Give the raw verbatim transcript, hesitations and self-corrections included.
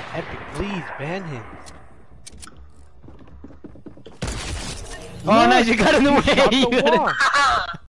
Epic, please ban him. Oh, nice! You got in the way. Shot the You got in- wall.